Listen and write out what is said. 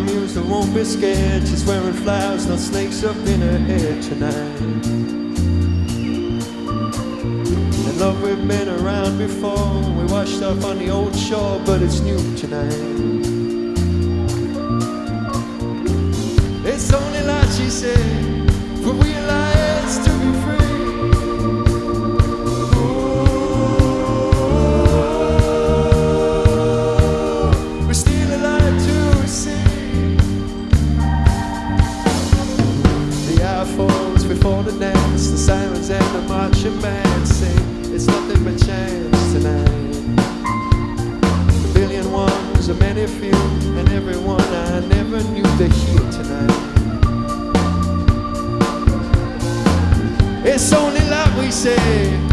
muse that won't be scared. She's wearing flowers, not snakes up in her hair tonight. And love, we've been around before. We washed up on the old shore, but it's new tonight. It's only like she said, for we lives to be free. Before the dance, the sirens and the marching band sing. It's nothing but chance tonight. A billion ones, a many few, and everyone I never knew they're here tonight. It's only like we say.